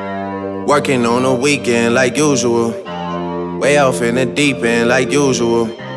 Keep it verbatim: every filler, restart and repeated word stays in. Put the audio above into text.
Working on the weekend like usual. Way off in the deep end like usual.